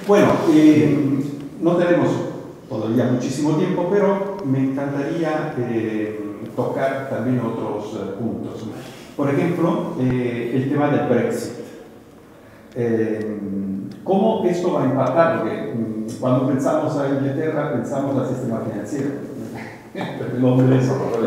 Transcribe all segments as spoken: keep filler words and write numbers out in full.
Bueno, eh, no tenemos todavía muchísimo tiempo, pero me encantaría eh, tocar también otros eh, puntos. Por ejemplo, eh, el tema del Brexit. Eh, ¿Cómo esto va a impactar? Porque mm, cuando pensamos a Inglaterra, pensamos al sistema financiero. Londres.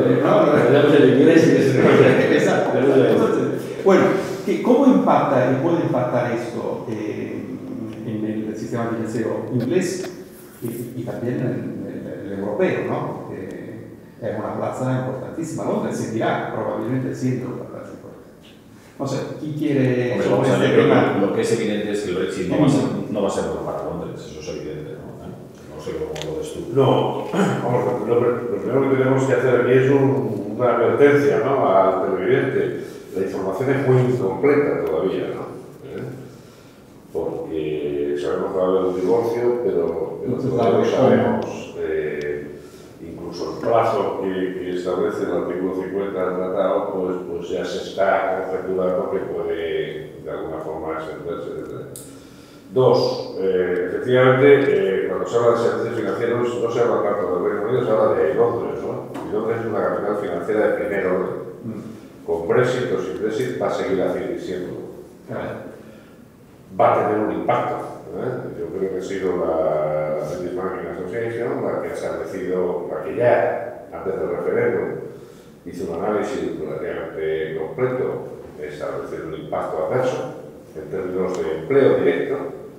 Exacto. Bueno, ¿cómo impacta y puede impactar esto eh, en el sistema financiero inglés y, y también en el, el europeo, ¿no? Porque es una plaza importantísima. Londres seguirá probablemente siendo una plaza importante. No sé, ¿quién quiere...? Hombre, vamos a ver, creo que lo que es evidente es que el Brexit no va a ser, no va a ser bueno para Londres, eso es evidente, ¿no? No sé cómo lo ves tú. No, vamos, lo, lo primero que tenemos que hacer aquí es un, una advertencia, ¿no?, al televidente. La información es muy incompleta todavía, ¿no? ¿Eh? Porque sabemos que va a haber un divorcio, pero, pero todavía no sabemos eh, incluso el plazo que, que establece el artículo cincuenta del tratado, pues, pues ya se está conjeturando que puede de alguna forma extenderse, etcétera. Dos, eh, efectivamente, eh, cuando se habla de servicios financieros no se habla tanto del Reino Unido, se habla de Londres, ¿no? Y Londres es una capital financiera de primer orden. Mm. Con Brexit o sin Brexit va a seguir así siendo. Va a tener un impacto. ¿eh? Yo creo que ha sido la British Banking Association la que ha establecido, la que ya, antes del referéndum, hizo un análisis relativamente completo, estableciendo un impacto adverso en términos de empleo directo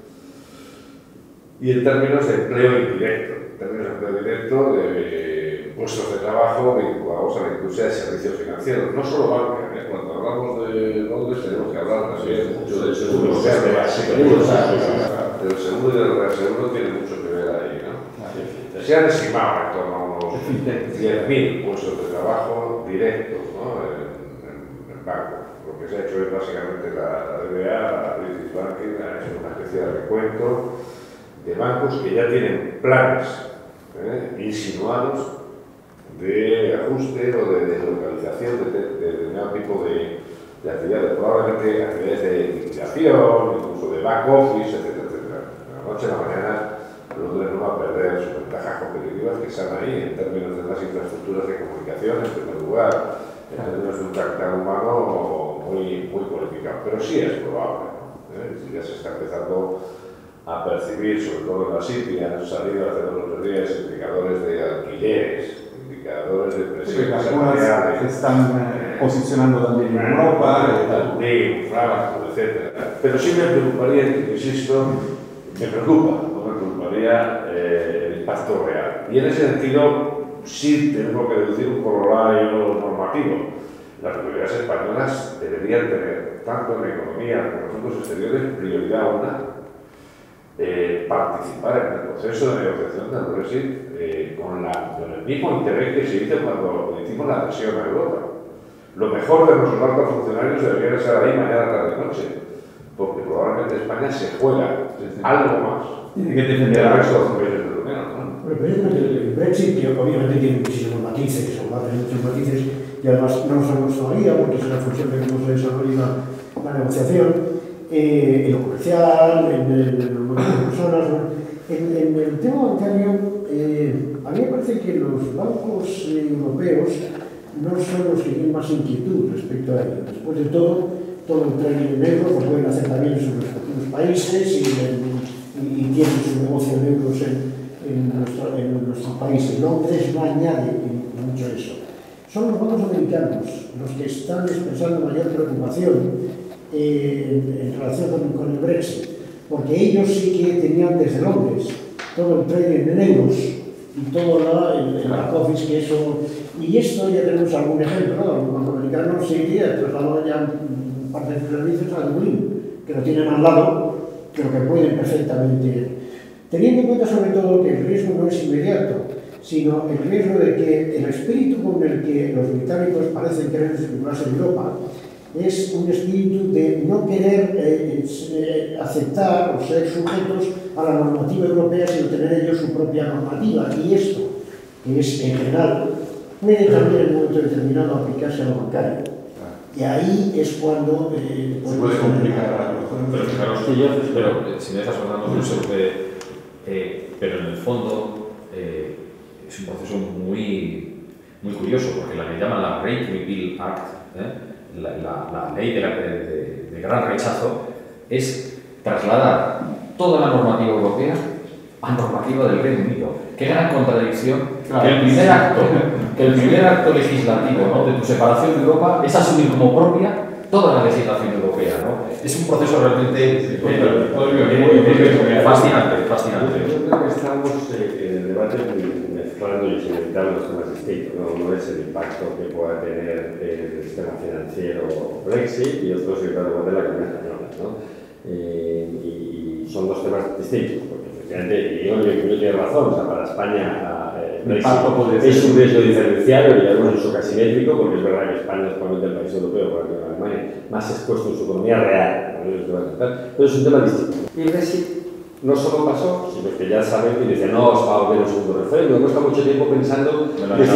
y en términos de empleo indirecto. En términos de empleo directo, de puestos de trabajo vinculados a la industria de servicios financieros, no solo banca. ¿eh? Cuando hablamos de Londres tenemos que hablar también mucho del seguro. El seguro y el reaseguro tienen mucho que ver ahí, ¿no? Se han estimado en torno a unos diez mil puestos de trabajo directos, ¿no?, en, en, en bancos. Lo que se ha hecho es básicamente la, la D B A, la British Banking, ha hecho una especie de recuento de bancos que ya tienen planes ¿eh? insinuados de ajuste o de deslocalización de, de, de determinado tipo de, de actividades, probablemente actividades de liquidación, incluso de back office, etcétera, etcétera. De la noche a la mañana, Londres no va a perder sus ventajas competitivas que están ahí en términos de las infraestructuras de comunicación, en primer lugar, en términos de un capital humano muy, muy cualificado. Pero sí es probable, ¿no? ¿Eh? Ya se está empezando a percibir, sobre todo en la City, han salido hace dos o tres días indicadores de alquileres, indicadores de presión salarial. Se están eh, posicionando también en Europa, Berlín, Frankfurt, etcétera. Pero sí me preocuparía, insisto, me preocupa, no me preocuparía eh, el impacto real. Y en ese sentido, sí tenemos que deducir un corolario normativo. Las autoridades españolas deberían tener, tanto en la economía como en los asuntos exteriores, prioridad una. Eh, participar en el proceso de negociación del Brexit eh, con, la, con el mismo interés que se hizo cuando hicimos la adhesión a Europa. Lo mejor de nuestros altos funcionarios debería estar ahí mañana, tarde y noche, porque probablemente España se juega sí, sí. algo más tiene que defender el resto de los países de la Unión, ¿no? Pero evidentemente el Brexit, que obviamente tiene muchísimos matices, o va a tener muchos matices, y además no lo sabemos todavía, porque es una función de cómo se desarrolla la, la negociación. Eh, en lo comercial, en el número de personas, en, en el tema bancario, eh, a mí me parece que los bancos eh, europeos no son los que tienen más inquietud respecto a ello. Después de todo, todo el trading en euros lo pueden hacer también en sus respectivos países y, y, y tienen su negocio en euros en, en, nuestro, en nuestros países. Londres no añade mucho eso. Son los bancos americanos los que están expresando mayor preocupación Eh, en relación con, con el Brexit, porque ellos sí que tenían desde Londres todo el trading en euros y todo la, el, el back office que eso, y esto ya tenemos algún ejemplo, ¿no? Los norteamericanos sí que trasladaron ya parte de servicios a Dublín, que lo tienen al lado, pero que pueden perfectamente, teniendo en cuenta sobre todo que el riesgo no es inmediato, sino el riesgo de que el espíritu con el que los británicos parecen querer circularse en Europa es un espíritu de no querer eh, eh, aceptar o ser sujetos a la normativa europea, sino tener ellos su propia normativa. Y esto, que es en general, puede también en un momento determinado aplicarse a lo bancario. Y ahí es cuando eh, se puede complicar algo. Pero fijaros, pero si me dejas hablando mucho, eh, eh, pero en el fondo eh, es un proceso muy, muy curioso, porque la que llaman la Great Repeal Act, ¿eh? la, la, la ley de, la, de, de, de gran rechazo, es trasladar toda la normativa europea a normativa del Reino Unido. Qué gran contradicción, claro, que el primer acto, que el primer acto legislativo, ¿no?, de tu separación de Europa es asumir como propia toda la legislación europea, ¿no? Es un proceso realmente eh, eh, fascinante, fascinante. Yo creo que estamos eh, en el debate mezclando y sin evitar los temas distintos, ¿no? Uno es el impacto que pueda tener el sistema financiero Brexit y otro es el debate de la economía española, ¿no? Eh, y, y son dos temas distintos, porque efectivamente, y yo creo que tiene razón, o sea, para España eh, Brexit es un riesgo diferencial y además es asimétrico, porque es verdad que España es probablemente el país europeo, por ejemplo, Alemania, más expuesto en su economía real, ¿no? Pero es un tema distinto. Y Brexit no solo pasó, sino que ya saben que dicen, no, os va a volver un segundo referéndum, hemos estado mucho tiempo pensando que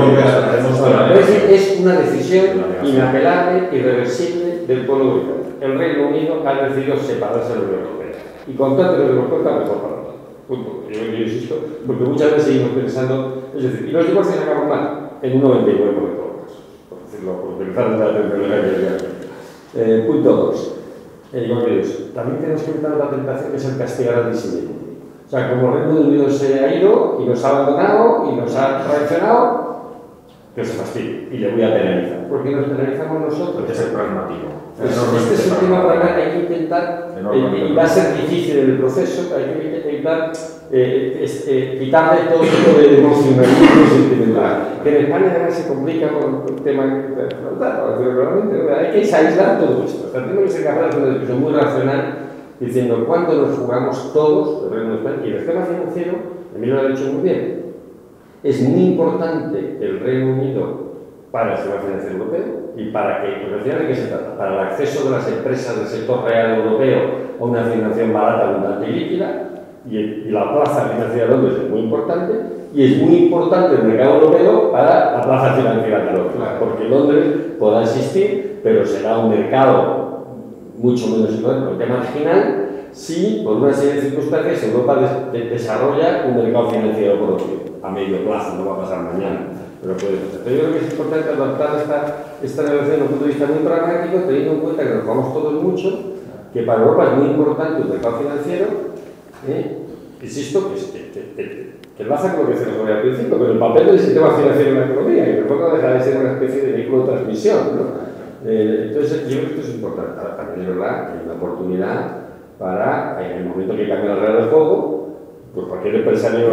Brexit es una decisión inapelable, irreversible del pueblo británico. El Reino Unido ha decidido separarse de la Unión Europea. Y con tanto que nos cuenta, mejor para todos. Punto. Yo, yo insisto, porque muchas veces seguimos pensando, es decir, y los divorcios acaban mal, en un noventa y nueve por ciento de los casos, por decirlo, por utilizar la terminología que decía. Eh, punto dos. Eh, igual que Dios, también tenemos que evitar otra tentación que es el castigar al disidente. O sea, como el Reino Unido se ha ido y nos ha abandonado y nos ha traicionado, que se fastidie y le voy a penalizar. ¿Por qué nos penalizamos nosotros? Es el pragmatismo. Pues este es un tema para que hay que intentar, eh, y va a ser difícil en el proceso, hay que intentar eh, eh, quitarle todo tipo de emocionalismo sentimental. Que en España además se complica con el tema realmente, hay que aislar todo esto. O sea, tenemos que ser capaces de una discusión muy racional diciendo cuándo nos jugamos todos, el Reino de España, y el tema financiero, Emilio lo ha dicho muy bien, es muy importante el Reino Unido para el sistema financiero europeo y para que, porque al final de qué se trata, para el acceso de las empresas del sector real europeo a una financiación barata, abundante y líquida, y, y la plaza financiera de Londres es muy importante, y es muy importante el mercado europeo para la plaza financiera de Londres, porque Londres podrá existir, pero será un mercado mucho menos importante, marginal, si por una serie de circunstancias Europa des de desarrolla un mercado financiero propio, a medio plazo, no va a pasar mañana. Pero puede pasar. Pero yo creo que es importante adaptar esta, esta relación desde un punto de vista muy pragmático, teniendo en cuenta que nos jugamos todos mucho, que para Europa es muy importante el mercado financiero, ¿eh? Insisto, que, que, que, que, que enlaza con lo que se nos al principio, pero el papel del sistema financiero en la economía, y en el fondo deja de ser una especie de vehículo de transmisión, ¿no? Eh, entonces, yo creo que esto es importante. Ahora, también es verdad que hay una oportunidad para, en el momento que cambia la regla del juego, pues cualquier empresario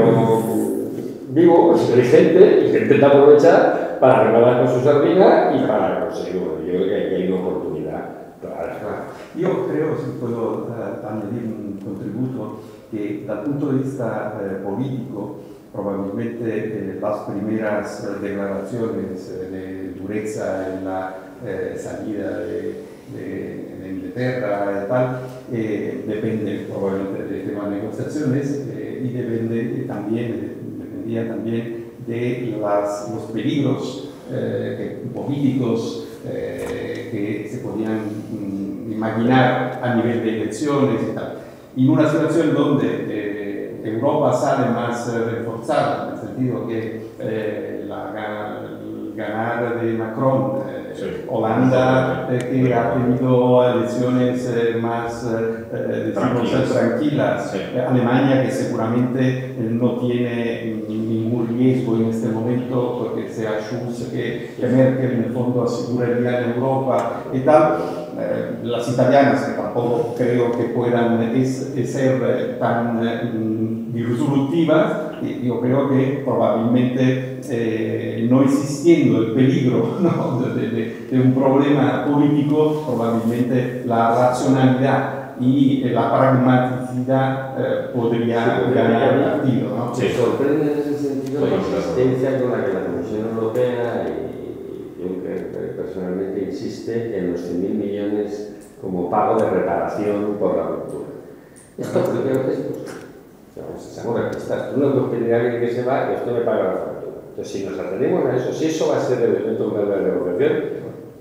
vivo, inteligente, y que intenta aprovechar para renovar con su sardina y para conseguir uno. Yo creo que aquí hay una oportunidad clara. Yo creo, si puedo uh, añadir un contributo, que desde el punto de vista uh, político, probablemente eh, las primeras uh, declaraciones uh, de dureza en la uh, salida de, de, de Inglaterra y tal, eh, depende probablemente del tema de negociaciones eh, y depende también también de las, los peligros eh, que, políticos eh, que se podían mm, imaginar a nivel de elecciones y tal. Y en una situación donde eh, Europa sale más eh, reforzada, en el sentido que eh, la, el ganar de Macron, eh, sí. Holanda eh, que ha tenido elecciones eh, más eh, tranquilas, tranquilas. Sí. Eh, Alemania que seguramente eh, no tiene ningún riesgo en este momento porque sea Schulz que, que Merkel en el fondo aseguraría en Europa y tal. Eh, las italianas que tampoco creo que puedan es, es ser eh, tan eh, disruptivas, y yo creo que probablemente eh, no existiendo el peligro, ¿no? de, de, de un problema político, probablemente la racionalidad y la pragmaticidad eh, podría sí, ganar el partido, ¿no? Me sorprende en ese sentido la insistencia con la que la Comisión Europea y Juncker personalmente insiste en los cien mil millones como pago de reparación por la ruptura. Esto porque es seamos realistas, tú no puedes pedir a alguien que se va y esto me paga la factura. Entonces, si nos atenemos a eso, si eso va a ser el elemento de la negociación,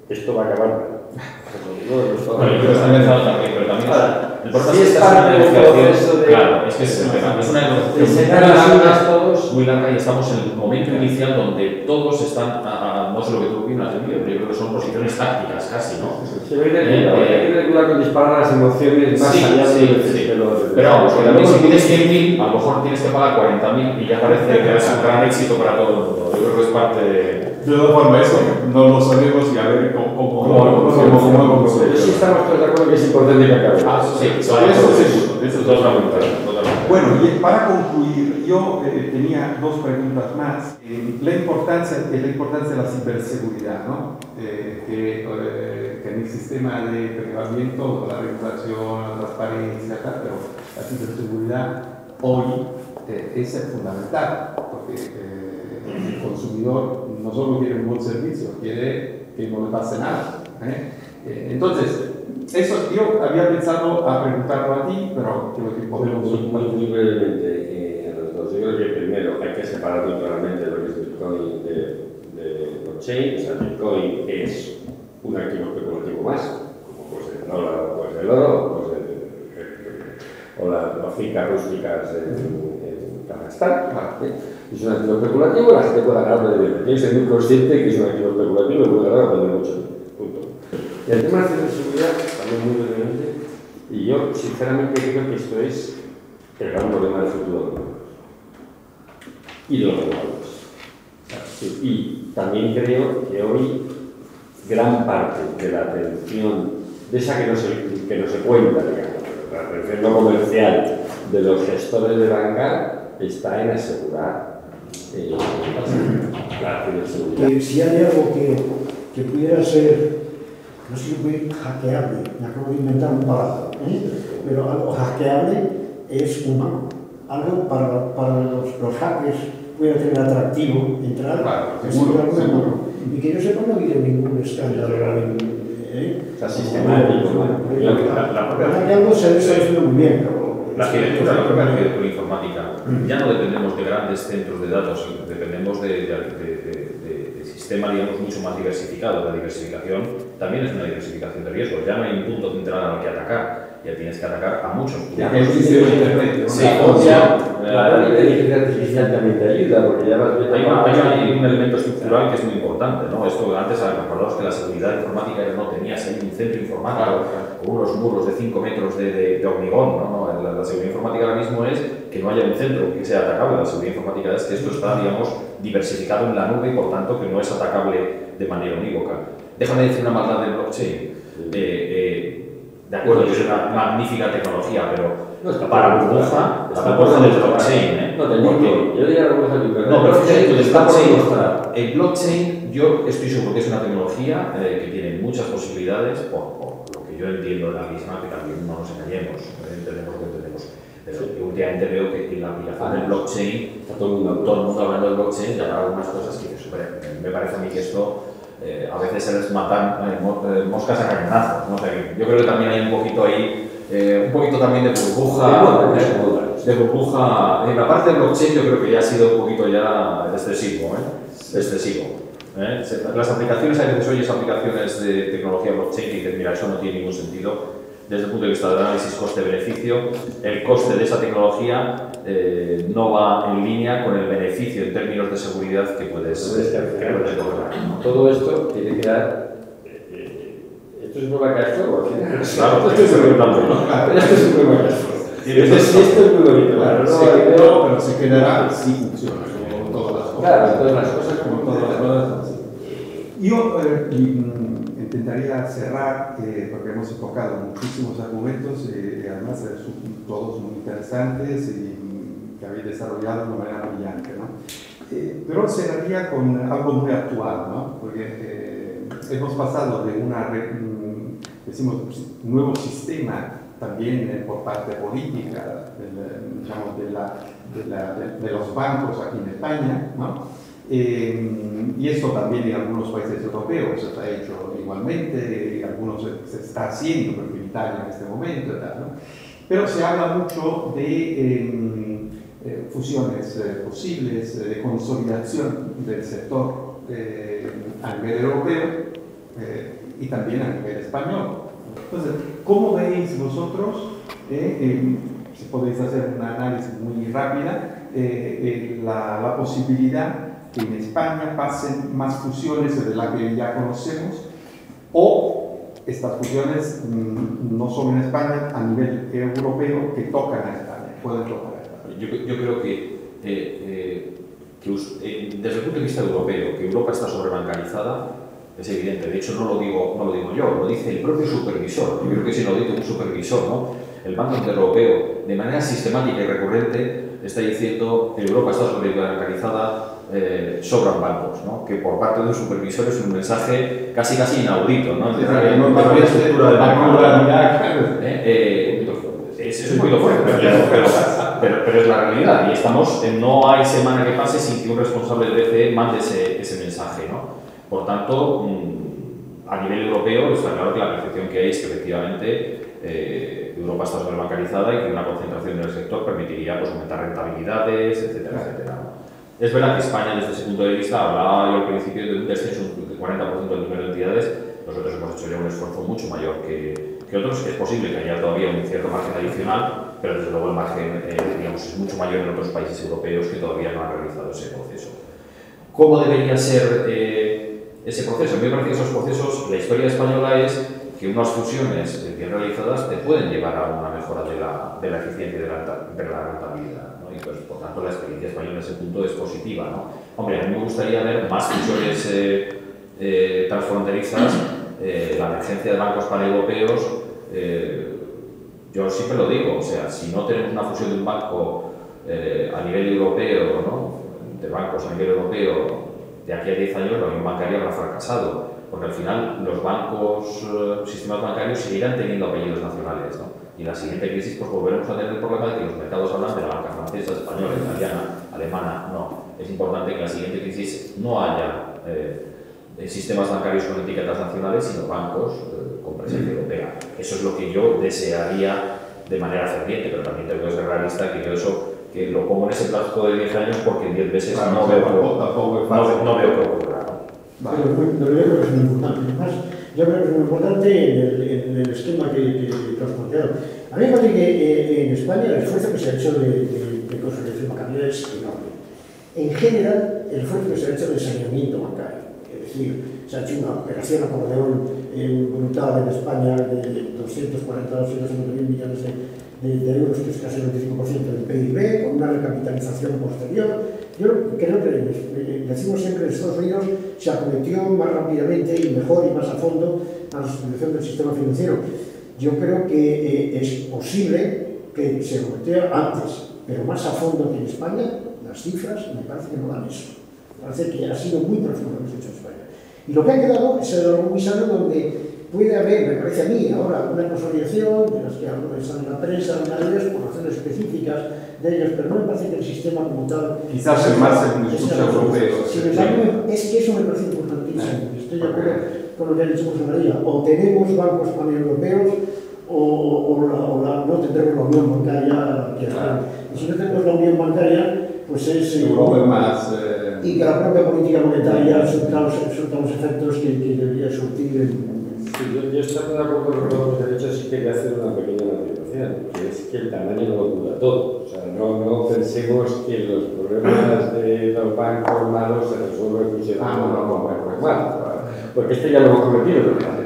esto va a acabar. No, no, no, bueno, yo creo que está pensado también, pero también ahora, el problema si es es que parte una del negociación, proceso de... claro, es que es el tema, es una negociación muy larga, todos... muy larga y estamos en el momento inicial donde todos están, a, a, no sé lo que tú opinas, pero yo creo que son posiciones tácticas casi, ¿no? Sí, hay que tener cuidado con disparar las emociones más sí, allá sí, de sí. los... Pero vamos, que también si pides cien mil, a lo mejor tienes que pagar cuarenta mil y ya parece que es un gran éxito para todo el mundo. Yo creo que es parte de... De todas formas, eso no lo sabemos y a ver cómo... cómo, cómo, cómo, cómo, cómo pero sí estamos todos de acuerdo que es importante que acabe. Ah, sí, eso seguro. Eso es totalmente. Bueno, y para concluir, yo eh, tenía dos preguntas más. Eh, la, importancia, eh, la importancia de la ciberseguridad, ¿no? Eh, que, eh, que en el sistema de privamiento, la regulación, la transparencia, tal, pero la ciberseguridad hoy eh, es fundamental, porque eh, el consumidor no solo quiere un buen servicio, quiere que no le pase nada. ¿eh? Eh, entonces, eso yo había pensado a preguntarlo a ti, pero creo que podemos... Muy, muy, muy brevemente, eh, los dos. Yo creo que primero hay que separar muy claramente lo que es Bitcoin de, de blockchain. O sea, Bitcoin es un activo especulativo más, como puede ser el dólar, o puede ser el oro, o, puede ser, o las, las fincas rústicas en, en Kazajstán. ¿eh? Es un activo especulativo, la gente puede ganar de dinero. Tienes que ser muy consciente que es un activo especulativo y puede ganar o perder mucho. Punto. Y el tema de ciberseguridad, también muy brevemente, y yo sinceramente creo que esto es el gran problema del futuro de los números y de los renovables. Sí, y también creo que hoy gran parte de la atención, de esa que no se, que no se cuenta, digamos, la atención no comercial de los gestores de banca está en asegurar eh, la ciberseguridad. Eh, si hay algo que, que pudiera ser, no sé si puede hackeable, me acabo de inventar un palabra, ¿eh? Pero algo hackeable es un banco. Algo para, para los, los hackers puede tener atractivo entrar, claro, seguro, seguro. Y que yo sepa no ha habido ningún escándalo. ¿eh? O sea, sistemático, ¿no? La, la, la propia hackeando se está haciendo muy bien, pero... La arquitectura, la propia arquitectura informática, ya no dependemos de grandes centros de datos, dependemos de, de, de, de, de sistema, digamos, mucho más diversificado. La diversificación también es una diversificación de riesgos, ya no hay un punto central al que atacar, ya tienes que atacar a muchos puntos. El sistema de internet. Sí, la inteligencia artificial también te ayuda, porque ya vas viendo... Hay, hay, hay un elemento estructural que es muy importante, ¿no? Esto antes recordamos que la seguridad informática no tenías ahí un centro informático con unos muros de cinco metros de, de, de hormigón, ¿no? La, la seguridad informática ahora mismo es que no haya un centro que sea atacable. La seguridad informática es que esto está, digamos, diversificado en la nube y por tanto que no es atacable de manera unívoca. Déjame decir una maldad del blockchain. Eh, eh, de acuerdo, que es una magnífica tecnología, pero no, para burbuja, la burbuja del blockchain, ¿eh? No, del Bitcoin. Yo diría la burbuja del Bitcoin. No, pero fíjate que el está por blockchain, demostrar. el blockchain, yo estoy seguro que es una tecnología eh, que tiene muchas posibilidades, por, por lo que yo entiendo de la misma, que también no nos engañemos, eh, entendemos lo que entendemos. Pero sí. Yo últimamente veo que en la aplicación ah, del blockchain, está todo el mundo, todo el mundo hablando del blockchain, ya para algunas cosas que super, me parece a mí que esto eh, a veces se les matan eh, moscas a cañonazos, ¿no? O sea, que yo creo que también hay un poquito ahí, eh, un poquito también de burbuja, de, de burbuja. En la parte del blockchain yo creo que ya ha sido un poquito ya excesivo, ¿eh? Excesivo. ¿eh? Las aplicaciones, hay veces oyes aplicaciones de tecnología blockchain que dicen, mira, eso no tiene ningún sentido. Desde el punto de vista del análisis coste-beneficio, el coste de esa tecnología eh, no va en línea con el beneficio en términos de seguridad que puedes lograr. Todo esto tiene que dar. ¿Esto es nueva cash flow? Claro, esto es preguntando, ¿no? Esto es un nueva cash flow. Esto es muy bonito, claro. No, pero se quedará si funciona, como todas las cosas. Claro, todas las cosas como todas las cosas. Yo eh, intentaría cerrar, eh, porque hemos enfocado muchísimos argumentos, eh, además eh, son todos muy interesantes y que habéis desarrollado de una manera brillante, ¿no? Eh, pero cerraría con algo muy actual, ¿no? Porque eh, hemos pasado de una, decimos, nuevo sistema también eh, por parte política, del, digamos, de, la, de, la, de, de los bancos aquí en España, ¿no? Eh, y eso también en algunos países europeos se ha hecho igualmente, y algunos se, se está haciendo, por ejemplo en Italia en este momento, tal, ¿no? Pero se habla mucho de eh, eh, fusiones eh, posibles, de consolidación del sector eh, a nivel europeo, eh, y también a nivel español. Entonces, ¿cómo veis vosotros, eh, eh, si podéis hacer un análisis muy rápida, eh, eh, la, la posibilidad que en España pasen más fusiones de las que ya conocemos, o estas fusiones mmm, no solo en España, a nivel europeo, que tocan a España, pueden tocar a España? Yo, yo creo que, eh, eh, que eh, desde el punto de vista europeo, que Europa está sobrebancarizada, es evidente. De hecho, no lo digo, no lo digo yo, lo dice el propio supervisor. Yo creo que si lo dice un supervisor, ¿no? El Banco Europeo, de manera sistemática y recurrente, está diciendo que Europa está sobrebancarizada, eh, sobran bancos, ¿no? Que por parte de un supervisor es un mensaje casi casi inaudito, ¿no? Sí, sí, no hay estructura de banco. Es un poquito fuerte, pero, pero, pero, pero es la realidad. Y estamos, no hay semana que pase sin que un responsable del B C E mande ese, ese mensaje, ¿no? Por tanto, a nivel europeo está claro que la percepción que hay es que efectivamente eh, Europa está sobrebancarizada y que una concentración del sector permitiría pues, aumentar rentabilidades, etcétera, etcétera. Es verdad que España, desde ese punto de vista, hablaba yo al principio de un descenso del cuarenta por ciento del número de entidades. Nosotros hemos hecho ya un esfuerzo mucho mayor que, que otros. Es posible que haya todavía un cierto margen adicional, pero desde luego el margen eh, digamos, es mucho mayor en otros países europeos que todavía no han realizado ese proceso. ¿Cómo debería ser eh, ese proceso? A mí me parece que esos procesos, la historia española es que unas fusiones bien realizadas te pueden llevar a una mejora de la, de la eficiencia y de la, de la rentabilidad, ¿no? Y pues, por tanto, la experiencia española en ese punto es positiva, ¿no? Hombre, a mí me gustaría ver más fusiones eh, eh, transfronterizas, eh, la emergencia de bancos paneuropeos. Eh, yo siempre lo digo, o sea, si no tenemos una fusión de un banco eh, a nivel europeo, ¿no? De bancos a nivel europeo, de aquí a diez años la unión bancaria habrá fracasado, porque al final los bancos, eh, sistemas bancarios seguirán teniendo apellidos nacionales, ¿no? Y en la siguiente crisis pues volveremos a tener el problema de que los mercados hablan de la banca francesa, española, italiana, alemana. No, es importante que en la siguiente crisis no haya eh, sistemas bancarios con etiquetas nacionales, sino bancos eh, con presencia europea. Eso es lo que yo desearía de manera ferviente, pero también tengo que ser realista que yo eso que lo pongo en ese plazo de diez años porque en diez veces claro, no, veo tampoco, tampoco es fácil. No, no veo que ocurra. Vale. Pero, pero yo creo que es muy importante. Además, yo creo que es muy importante en el, en el esquema que, que, que os planteado. A mí me parece que eh, en España el esfuerzo que se ha hecho de, de, de consolidación bancaria es enorme. En general, el esfuerzo que se ha hecho de saneamiento bancario. Es decir, se ha hecho una operación acordeón eh, brutal en España de doscientos cuarenta a doscientos cincuenta mil millones de De, de euros, que es casi el veinticinco por ciento del P I B, con una recapitalización posterior. Yo creo que, decimos siempre, en Estados Unidos se acometió más rápidamente y mejor y más a fondo a la sustitución del sistema financiero. Yo creo que eh, es posible que se acometiera antes, pero más a fondo que en España. Las cifras me parece que no dan eso. Me parece que ha sido muy profundo lo que se ha hecho en España. Y lo que ha quedado es algo muy sano donde puede haber, me parece a mí, ahora una consolidación de las que algunos están en la prensa, una de ellas por razones específicas de ellos, pero no me parece que el sistema como tal... Quizás el más en un discurso europeo. Sin embargo, es que eso me parece importantísimo. Estoy de acuerdo con lo que ha dicho José María. O tenemos bancos paneuropeos o, o, la, o la, no tendremos la unión bancaria. Que claro. Y si no tenemos la unión bancaria, pues es... Europa es más... Eh... Y que la propia política monetaria surta los, surta los efectos que, que debería surtir en... Sí, yo, yo estoy de acuerdo con los derechos, sí quería hacer una pequeña matización, que es que el tamaño no lo cura todo. O sea, no, no pensemos que los problemas de los bancos malos se resuelven fusionando ah, no, con bancos malos. Porque este ya lo hemos cometido.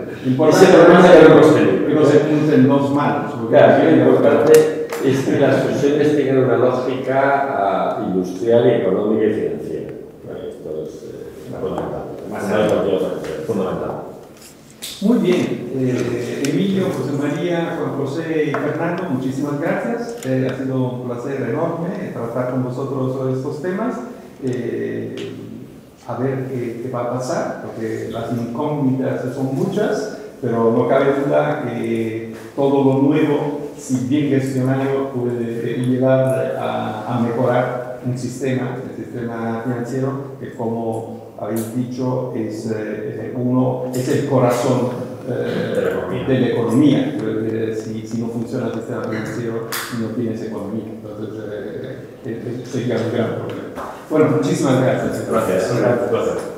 Ese problema ya lo hemos tenido. Que no se junten los malos. Claro, lo importante es que las fusiones tengan una lógica uh, industrial, y económica y financiera. Bueno, esto es eh, fundamental. Más allá de cualquier otra cosa. Fundamental. Muy bien, eh, Emilio, José María, Juan José y Fernando, muchísimas gracias. Eh, ha sido un placer enorme tratar con vosotros sobre estos temas. Eh, a ver qué, qué va a pasar, porque las incógnitas son muchas, pero no cabe duda que todo lo nuevo, si bien gestionado, puede llevar a, a mejorar un sistema, el sistema financiero, que como habéis dicho, es, eh, uno, es el corazón eh, de la economía. De la economía. Eh, si, si no funciona el sistema financiero, no tienes economía. Entonces, eh, eh, sería un gran problema. Bueno, muchísimas gracias. Gracias. Gracias. Gracias.